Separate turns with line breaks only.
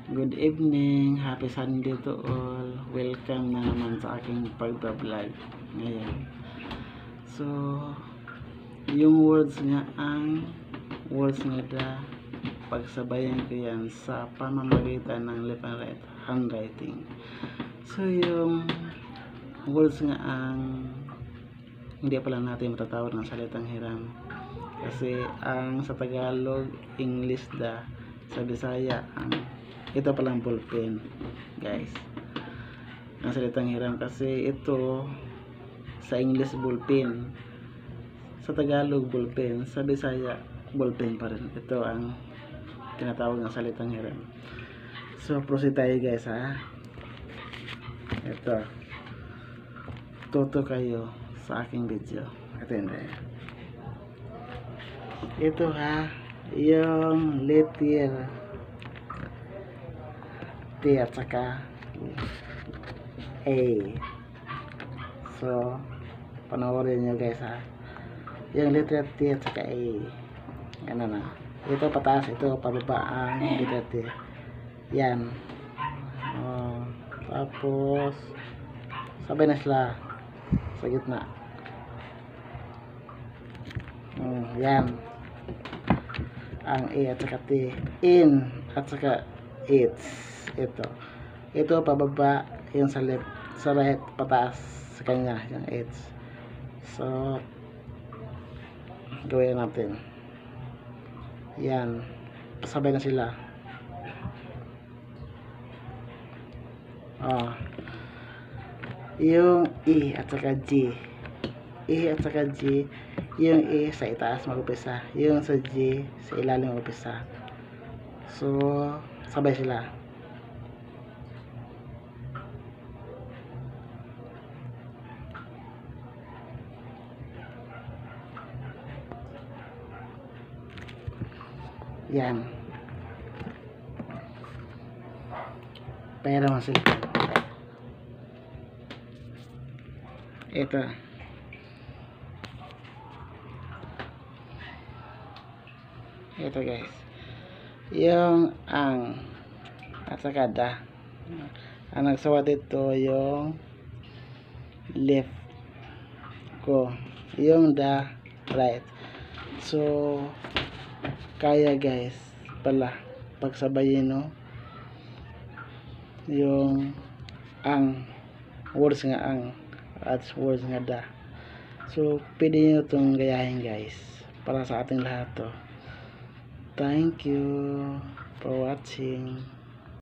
Good evening, happy Sunday to all. Welcome na naman sa aking pagbablog ngayon. So, yung words nga pagsabayan ko yan sa pamamagitan ng left and right handwriting. So, yung words nga hindi pala natin matatawag ng salitang hiram. Kasi ang sa Tagalog, English sa Bisaya ito palang ballpen, guys. Ang salitang hiram kasi ito sa English ballpen, sa Tagalog ballpen, sa Bisaya ballpen pa rin. Ito ang tinatawag ng salitang hiram. So proceed tayo, guys, ha. Ito, tuto kayo sa aking video. Ito, ha, yung letter T at saka A. So panoorin nyo, guys, ha, yung letter T at saka A. Ano na, ito pataas, ito pababa ang letter T. Yan. Tapos sabay na sila sa gitna. Yan ang A at saka T. In at saka it's. Ito pababa, yung sa left, sa right pataas sa kanya yung it's. So gawin natin yan, pasabay na sila. Yung E at saka G, yung E sa itaas mag-upisa, yung sa G sa ilalim mag-upisa. So sabay sila. Yan. Pera masih. Ito. Ito, guys. Yung ang at saka da. Ang nagsawa dito yung left ko. Yung da right. So kaya, guys, pala pagsabayin, no, yung ang words nga ang at words nga da. So pwede nyo itong gayahin, guys, para sa ating lahat to. Thank you for watching.